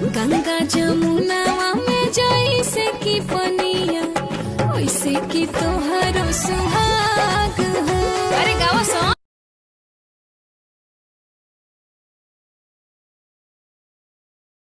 गंगा जमुनावा में जैसे की पनिया वैसे की तोहर